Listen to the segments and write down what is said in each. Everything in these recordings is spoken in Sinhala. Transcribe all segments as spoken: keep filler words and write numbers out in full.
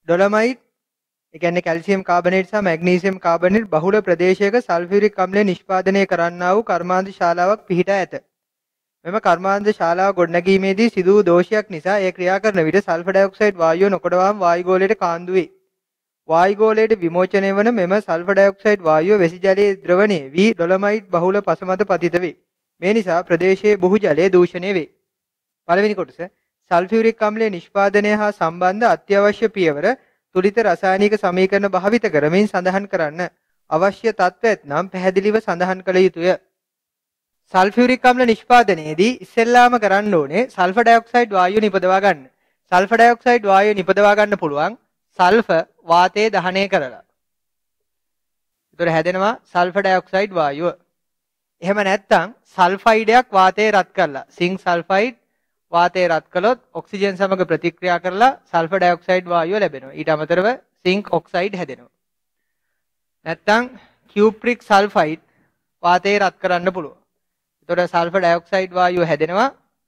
ඩොලමයිට් ඒ කියන්නේ කැල්සියම් කාබනේට් සහ මැග්නීසියම් කාබනේට් බහුල ප්‍රදේශයක සල්ෆියුරික් අම්ලය නිෂ්පාදනය කරන්නා වූ කර්මාන්ත ශාලාවක් පිහිටා ඇත. මෙම කර්මාන්ත ශාලාව ගොඩනැගීමේදී සිදු වූ දෝෂයක් නිසා එය ක්‍රියා කරන විට සල්ෆර් ඩයොක්සයිඩ් වායුව නොකඩවාම වායුගෝලයට කාන්දු වේ. වායුගෝලයට විමෝචනය වන මෙම සල්ෆර් ඩයොක්සයිඩ් වායුව වැසි ජලයේ ද්‍රවණය වී ඩොලමයිට් බහුල පස මත පතිත වේ. මේ නිසා ප්‍රදේශයේ බොහෝ ජලය දූෂණය වේ. පළවෙනි කොටස සල්ෆියුරික් අම්ලය නිෂ්පාදනය හා සම්බන්ධ අත්‍යවශ්‍ය පියවර තුලිත රසායනික සමීකරණ භාවිත කරමින් සඳහන් කරන්න. අවශ්‍ය තත්ත්වයක් නම් පැහැදිලිව සඳහන් කළ යුතුය. සල්ෆියුරික් අම්ල නිෂ්පාදනයේදී ඉස්සෙල්ලාම කරන්න ඕනේ සල්ෆර් ඩයොක්සයිඩ් වායුව නිපදවා ගන්න. සල්ෆර් ඩයොක්සයිඩ් වායුව නිපදවා ගන්න පුළුවන් සල්ෆර් වාතයේ දහනය කරලා. ඒතර හැදෙනවා සල්ෆර් ඩයොක්සයිඩ් වායුව. එහෙම නැත්නම් සල්ෆයිඩයක් වාතයේ රත් කරලා සිංක් සල්ෆයිඩ් වාතයේ රත් කළොත් ඔක්සිජන් සමග ප්‍රතික්‍රියා කරලා සල්ෆර් ඩයොක්සයිඩ් වායුව ලැබෙනවා. ඊට අමතරව සිංක් ඔක්සයිඩ් හැදෙනවා. නැත්නම් කියුප්‍රික් සල්ෆයිඩ් වාතයේ රත් කරන්න පුළුවන්. එතකොට සල්ෆර් ඩයොක්සයිඩ් වායුව හැදෙනවා.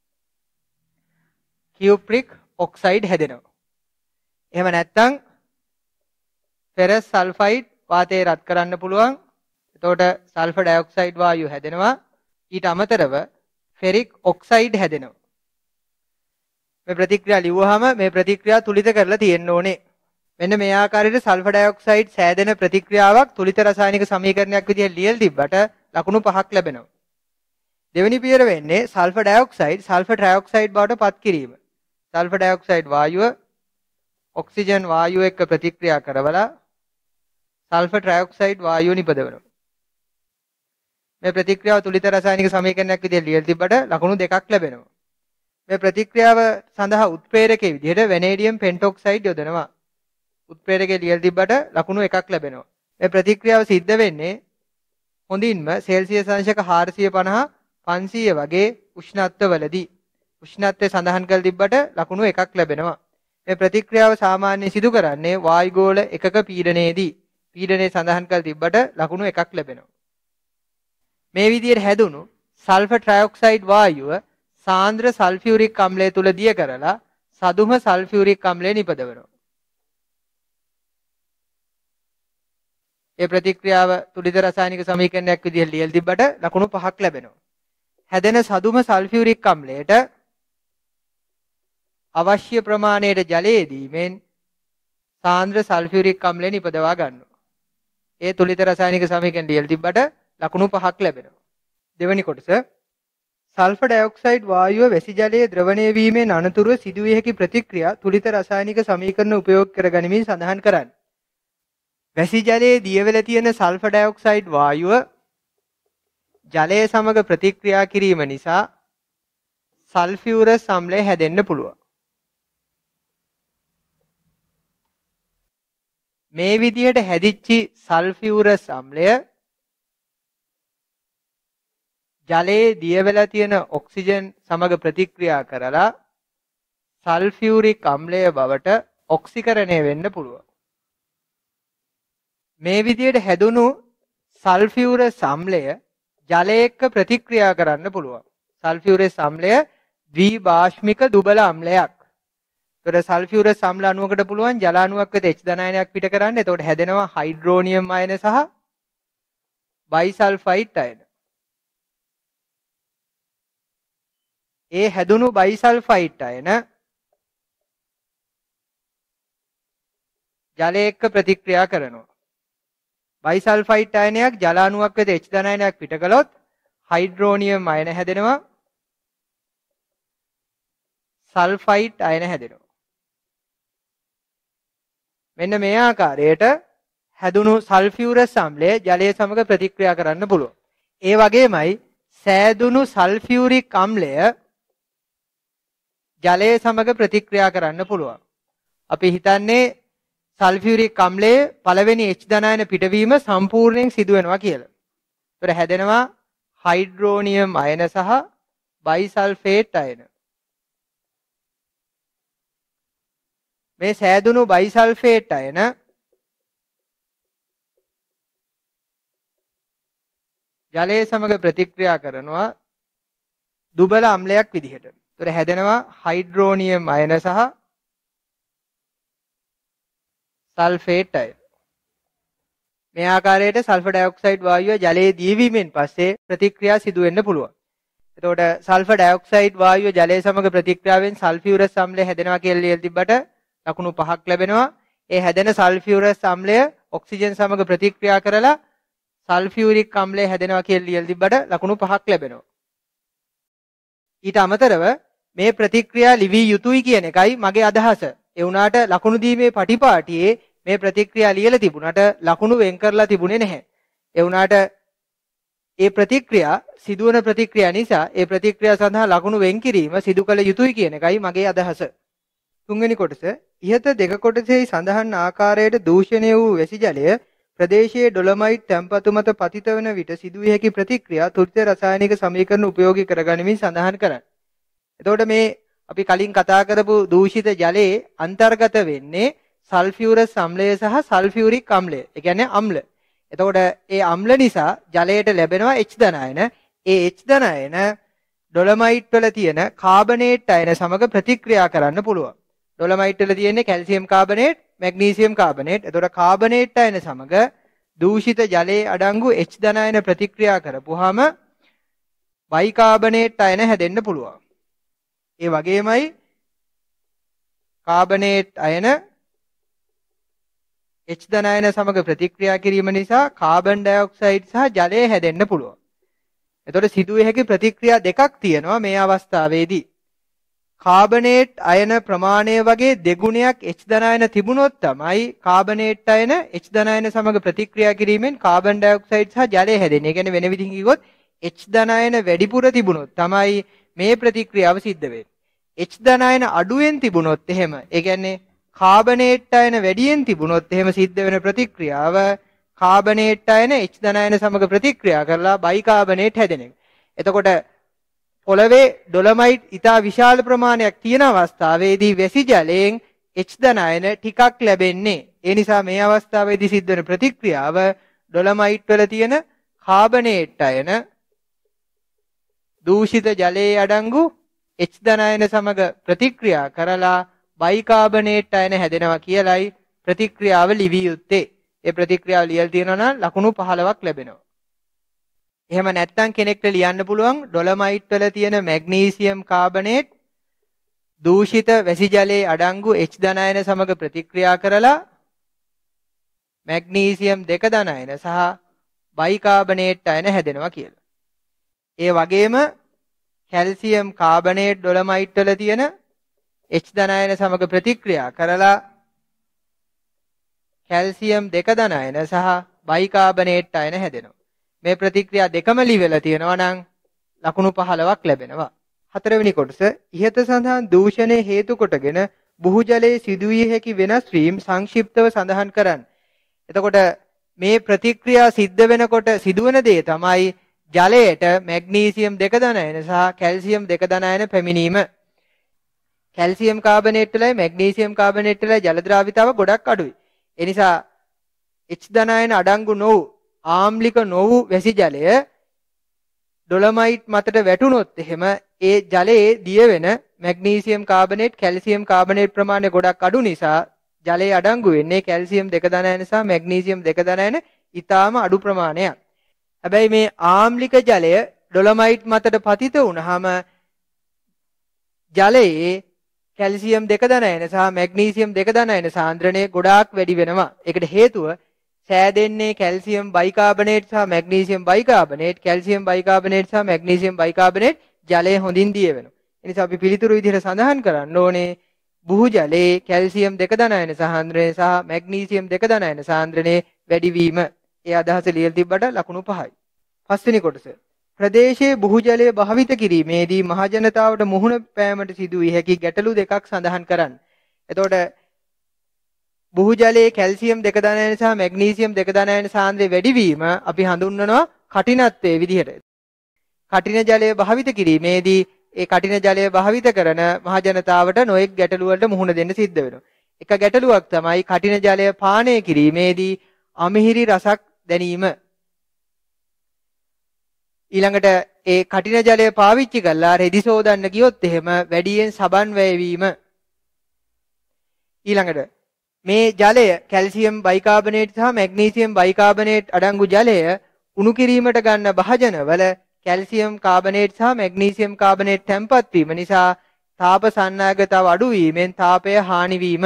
කියුප්‍රික් ඔක්සයිඩ් හැදෙනවා. එහෙම නැත්නම් ෆෙරස් සල්ෆයිඩ් වාතයේ රත් කරන්න පුළුවන්. එතකොට සල්ෆර් ඩයොක්සයිඩ් වායුව හැදෙනවා. ඊට අමතරව ෆෙරික් ඔක්සයිඩ් හැදෙනවා. මේ ප්‍රතික්‍රියා ලිව්වහම මේ ප්‍රතික්‍රියා තුලිත කරලා තියෙන්න ඕනේ. මෙන්න මේ ආකාරයට සල්ෆර් ඩයොක්සයිඩ් සෑදෙන ප්‍රතික්‍රියාවක් තුලිත රසායනික සමීකරණයක් විදිහට ලියලා තිබ්බට ලකුණු පහක් ලැබෙනවා. දෙවෙනි පියවර වෙන්නේ සල්ෆර් ඩයොක්සයිඩ් සල්ෆර් ට්‍රයොක්සයිඩ් බවට පත් කිරීම. සල්ෆර් ඩයොක්සයිඩ් වායුව ඔක්සිජන් වායුව එක්ක ප්‍රතික්‍රියා කරවලා සල්ෆර් ට්‍රයොක්සයිඩ් වායුව නිපදවනවා. මේ ප්‍රතික්‍රියාව තුලිත රසායනික සමීකරණයක් විදිහට ලියලා තිබ්බට ලකුණු දෙකක් ලැබෙනවා. මේ ප්‍රතික්‍රියාව සඳහා උත්ප්‍රේරකයේ විදිහට වැනේඩියම් පෙන්ටොක්සයිඩ් යොදනවා. උත්ප්‍රේරකයේ ලියලා තිබ්බට ලකුණු එකක් ලැබෙනවා. මේ ප්‍රතික්‍රියාව සිද්ධ වෙන්නේ හොඳින්ම සෙල්සියස් අංශක හාරසිය පනහ පන්සීය වගේ උෂ්ණත්වවලදී. උෂ්ණත්වය සඳහන් කළ තිබ්බට ලකුණු එකක් ලැබෙනවා. මේ ප්‍රතික්‍රියාව සාමාන්‍යයෙන් සිදු කරන්නේ වායුගෝල එකක පීඩනයේදී. පීඩනය සඳහන් කළ තිබ්බට ලකුණු එකක් ලැබෙනවා. මේ විදිහට හැදුණු සල්ෆර් ට්‍රයොක්සයිඩ් වායුව සාන්ද්‍ර සල්ෆියුරික් අම්ලය තුල දිය කරලා සදුම සල්ෆියුරික් අම්ලය නිපදවනවා. ඒ ප්‍රතික්‍රියාව තුලිත රසායනික සමීකරණයක් විදිහට ලියලා තිබ්බට ලකුණු පහක් ලැබෙනවා. හැදෙන සදුම සල්ෆියුරික් අම්ලයට අවශ්‍ය ප්‍රමාණයට ජලය දීමෙන් සාන්ද්‍ර සල්ෆියුරික් අම්ලය නිපදවා ගන්නවා. ඒ තුලිත රසායනික සමීකරණ ලියලා තිබ්බට ලකුණු පහක් ලැබෙනවා. දෙවෙනි කොටස සල්ෆර් ඩයොක්සයිඩ් වායුව වැසි ජලයේ ද්‍රවණය වීමෙන් අනතුරුව සිදුවිය හැකි ප්‍රතික්‍රියා තුලිත රසායනික සමීකරණ උපයෝග කරගනිමින් සඳහන් කරන්න. වැසි ජලයේ දියවෙලා තියෙන සල්ෆර් ඩයොක්සයිඩ් වායුව ජලය සමග ප්‍රතික්‍රියා කිරීම නිසා සල්ෆියුරස් අම්ලය හැදෙන්න පුළුවන්. මේ විදිහට හැදිච්චි සල්ෆියුරස් අම්ලය ජලයේ දියවෙලා තියෙන ඔක්සිජන් සමග ප්‍රතික්‍රියා කරලා සල්ෆියුරික් අම්ලය බවට ඔක්සිකරණය වෙන්න පුළුවන්. මේ විදිහට හැදුණු සල්ෆියුරස් අම්ලය ජලය එක්ක ප්‍රතික්‍රියා කරන්න පුළුවන්. සල්ෆියුරස් අම්ලය ද්විභාෂ්මික දුබල අම්ලයක්. ඒතර සල්ෆියුරස් අම්ල අණුවකට පුළුවන් ජල අණුවක් වෙත H ධනායනයක් පිට කරන්න. එතකොට හැදෙනවා හයිඩ්‍රෝනියම් අයන සහ බයිසල්ෆයිඩ් අයන. ඒ හැදුණු බයිසල්ෆයිඩ් අයන ජලය එක්ක ප්‍රතික්‍රියා කරනවා. බයිසල්ෆයිඩ් අයනයක් ජල අණුවක් වෙත H ධනායනයක් පිට කළොත් හයිඩ්‍රෝනියම් අයන හැදෙනවා. සල්ෆයිඩ් අයන හැදෙනවා. මෙන්න මේ ආකාරයට හැදුණු සල්ෆියුරස් අම්ලය ජලය සමග ප්‍රතික්‍රියා කරන්න පුළුවන්. ඒ වගේමයි සෑදුණු සල්ෆියුරික් අම්ලය ජලය සමග ප්‍රතික්‍රියා කරන්න පුළුවන්. අපි හිතන්නේ සල්ෆියුරික් අම්ලයේ පළවෙනි H ධනායන පිටවීම සම්පූර්ණයෙන් සිදු වෙනවා කියලා. ඒතර හැදෙනවා හයිඩ්‍රෝනියම් අයන සහ බයිසල්ෆේට් අයන. මේ සෑදුණු බයිසල්ෆේට් අයන ජලය සමග ප්‍රතික්‍රියා කරනවා දුබල අම්ලයක් විදිහට. ඒතර හැදෙනවා හයිඩ්‍රෝනියම් අයන සහ සල්ෆේට් අයන. මේ ආකාරයට සල්ෆර් ඩයොක්සයිඩ් වායුව ජලයේ දීවීමෙන් පස්සේ ප්‍රතික්‍රියා සිදු වෙන්න පුළුවන්. එතකොට සල්ෆර් ඩයොක්සයිඩ් වායුව ජලය සමග ප්‍රතික්‍රියාවෙන් සල්ෆියුරස් අම්ලය හැදෙනවා කියලා ලියලා තිබ්බට ලකුණු පහක් ලැබෙනවා. ඒ හැදෙන සල්ෆියුරස් අම්ලය ඔක්සිජන් සමග ප්‍රතික්‍රියා කරලා සල්ෆියුරික් අම්ලය හැදෙනවා කියලා ලියලා තිබ්බට ලකුණු පහක් ලැබෙනවා. ඊට අමතරව මේ ප්‍රතික්‍රියා ලිවිය යුතුයි කියන එකයි මගේ අදහස. ඒ වුණාට ලකුණු දීමේ පටිපාටියේ මේ ප්‍රතික්‍රියා ලියලා තිබුණාට ලකුණු වෙන් කරලා තිබුණේ නැහැ. ඒ වුණාට ඒ ප්‍රතික්‍රියා සිදුවන ප්‍රතික්‍රියා නිසා ඒ ප්‍රතික්‍රියා සඳහා ලකුණු වෙන් කිරීම සිදු කළ යුතුයි කියන එකයි මගේ අදහස. තුන්වෙනි කොටස ඉහත දෙක කොටසෙහි සඳහන් ආකාරයට දූෂණය වූ වැසි ජලය ප්‍රදේශයේ ඩොලොමයිට් තැන්පතු මත පතිත වන විට සිදුවිය හැකි ප්‍රතික්‍රියා ත්වරිත රසායනික සමීකරණ උපයෝගී කරගනිමින් සඳහන් කරන්න. එතකොට මේ අපි කලින් කතා කරපු දූෂිත ජලයේ අන්තර්ගත වෙන්නේ සල්ෆියුරස් අම්ලය සහ සල්ෆියුරික් අම්ලය. ඒ කියන්නේ අම්ල. එතකොට ඒ අම්ල නිසා ජලයට ලැබෙනවා H ධනායන. ඒ H ධනායන ඩොලොමයිට් වල තියෙන කාබනේට් අයන සමග ප්‍රතික්‍රියා කරන්න පුළුවන්. ඩොලොමයිට් වල තියෙන්නේ කැල්සියම් කාබනේට්, මැග්නීසියම් කාබනේට්. එතකොට කාබනේට් අයන සමග දූෂිත ජලයේ අඩංගු H ධනායන ප්‍රතික්‍රියා කරපුවාම බයිකාබනේට් අයන හැදෙන්න පුළුවන්. ඒ වගේමයි කාබනේට් අයන H ධනායන සමග ප්‍රතික්‍රියා කිරීම නිසා කාබන් ඩයොක්සයිඩ් සහ ජලය හැදෙන්න පුළුවන්. එතකොට සිදුවේ හැකි ප්‍රතික්‍රියා දෙකක් තියෙනවා මේ අවස්ථාවේදී. කාබනේට් අයන ප්‍රමාණය වගේ දෙගුණයක් H ධනායන තිබුණොත් තමයි කාබනේට් අයන H ධනායන සමග ප්‍රතික්‍රියා කිරීමෙන් කාබන් ඩයොක්සයිඩ් සහ ජලය හැදෙන්නේ. ඒ කියන්නේ වෙන විදිහකින් කිව්වොත් H ධනායන වැඩිපුර තිබුණොත් තමයි මේ ප්‍රතික්‍රියාව සිද්ධ වෙන්නේ. H ධනායන අඩුවෙන් තිබුණොත් එහෙම ඒ කියන්නේ කාබනේට් අයන වැඩියෙන් තිබුණොත් එහෙම සිද්ධ වෙන ප්‍රතික්‍රියාව කාබනේට් අයන H ධනායන සමග ප්‍රතික්‍රියා කරලා බයිකාබනේට් හැදෙන එක. එතකොට පොළවේ ඩොලොමයිට් ඉතා විශාල ප්‍රමාණයක් තියෙන අවස්ථාවේදී වැසි ජලයෙන් H ධනායන ටිකක් ලැබෙන්නේ. ඒ නිසා මේ අවස්ථාවේදී සිද්ධ වෙන ප්‍රතික්‍රියාව ඩොලොමයිට් වල තියෙන කාබනේට් අයන දූෂිත ජලයේ අඩංගු H ධනායන සමග ප්‍රතික්‍රියා කරලා බයිකාබනේට් අයන හැදෙනවා කියලයි ප්‍රතික්‍රියාව ලිවිය යුත්තේ. ඒ ප්‍රතික්‍රියාව ලියලා තියෙනවා නම් ලකුණු පහළොවක් ලැබෙනවා. එහෙම නැත්නම් කෙනෙක්ට ලියන්න පුළුවන් ඩොලොමයිට් වල තියෙන මැග්නීසියම් කාබනේට් දූෂිත වැසි ජලයේ අඩංගු H ධනායන සමග ප්‍රතික්‍රියා කරලා මැග්නීසියම් දෙක ධනායන සහ බයිකාබනේට් අයන හැදෙනවා කියලා. ඒ වගේම කැල්සියම් කාබනේට් ඩොලොමයිට් වල තියෙන H ධනායන සමග ප්‍රතික්‍රියා කරලා කැල්සියම් දෙක ධනායන සහ බයිකාබනේට් අයන හැදෙනවා. මේ ප්‍රතික්‍රියා දෙකම ලියලා තියෙනවා නම් ලකුණු පහළොවක් ලැබෙනවා. හතරවෙනි කොටස ඉහත සඳහන් දූෂණය හේතු කොටගෙන බුහු ජලයේ සිදුවිය හැකි වෙනස් වීම සංක්ෂිප්තව සඳහන් කරන්න. එතකොට මේ ප්‍රතික්‍රියා සිද්ධ වෙනකොට සිදුවන දේ තමයි ජලයට මැග්නීසියම් දෙක ධනායන සහ කැල්සියම් දෙක ධනායන පැමිණීම. කැල්සියම් කාබනේට් වලයි මැග්නීසියම් කාබනේට් වලයි ජල ද්‍රාවිතාව ගොඩක් අඩුයි. ඒ නිසා H ධනායන අඩංගු නොවු ආම්ලික නොවු වැසි ජලය ඩොලොමයිට් මතට වැටුනොත් එහෙම ඒ ජලයේ දිය වෙන මැග්නීසියම් කාබනේට් කැල්සියම් කාබනේට් ප්‍රමාණය ගොඩක් අඩු නිසා ජලයේ අඩංගු වෙන්නේ කැල්සියම් දෙක ධනායන සහ මැග්නීසියම් දෙක ධනායන ඊටාම අඩු ප්‍රමාණයක්. හැබැයි මේ ආම්ලික ජලය ඩොලොමයිට් මතට පතිත වුණාම ජලයේ කැල්සියම් දෙක ධනායන සහ මැග්නීසියම් දෙක ධනායන සාන්ද්‍රණය ගොඩාක් වැඩි වෙනවා. ඒකට හේතුව සෑදෙන්නේ කැල්සියම් බයිකාබනේට් සහ මැග්නීසියම් බයිකාබනේට් කැල්සියම් බයිකාබනේට් සහ මැග්නීසියම් බයිකාබනේට් ජලය හොඳින් දිය වෙනවා. ඒ නිසා අපි පිළිතුරු විදිහට සඳහන් කරන්න ඕනේ බුහු ජලයේ කැල්සියම් දෙක ධනායන සාන්ද්‍රණය සහ මැග්නීසියම් දෙක ධනායන සාන්ද්‍රණය වැඩි වීම. ඒ අදහස ලියලා තිබ්බට ලකුණු පහයි. පස්වෙනි කොටස ප්‍රදේශයේ බුහු ජලය භාවිත කිරීමේදී මහ ජනතාවට මුහුණ පෑමට සිදු වී හැකි ගැටලු දෙකක් සඳහන් කරන්න. එතකොට බුහු ජලයේ කැල්සියම් දෙක ධනායන සහ මැග්නීසියම් දෙක ධනායන සාන්ද්‍රය වැඩිවීම අපි හඳුන්වනවා කඨිනත්වයේ විදිහට. කඨින ජලය භාවිත කිරීමේදී ඒ කඨින ජලය භාවිත කරන මහ ජනතාවට නොඑක් ගැටලු වලට මුහුණ දෙන්න සිද්ධ වෙනවා. එක ගැටලුවක් තමයි කඨින ජලය පානය කිරීමේදී අමිහිරි රසක් දැනීම. ඊළඟට ඒ කඨින ජලය පාවිච්චි කරලා රෙදි සෝදන්න ගියොත් එහෙම වැඩියෙන් සබන් වැයවීම. ඊළඟට මේ ජලය කැල්සියම් බයිකාබනේට් සහ මැග්නීසියම් බයිකාබනේට් අඩංගු ජලය උණු කිරීමට ගන්න භාජනවල කැල්සියම් කාබනේට් සහ මැග්නීසියම් කාබනේට් තැන්පත් වීම නිසා තාප සන්නායකතාව අඩු වීමෙන් තාපය හානි වීම.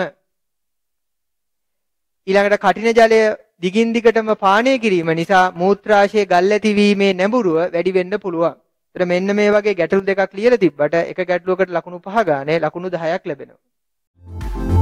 ඊළඟට කටින ජලය දිගින් දිගටම පානය කිරීම නිසා මූත්‍රාශය ගල් ඇති වීමේ නැඹුරුව වැඩි වෙන්න පුළුවන්. ඒතර මෙන්න මේ වගේ ගැටලු දෙකක් ලියලා තිබ්බට එක ගැටලුවකට ලකුණු පහ ගානේ ලකුණු දහයක් ලැබෙනවා.